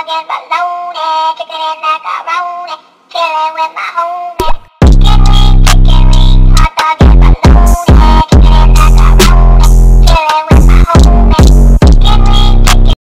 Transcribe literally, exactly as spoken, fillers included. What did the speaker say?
against baloney, chicken and macaroni, chilling with my homie.